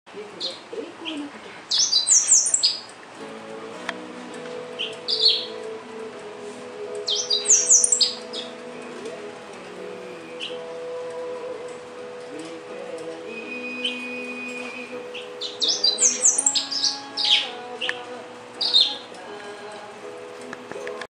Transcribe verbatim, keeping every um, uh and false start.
ゆずの栄光の架け橋。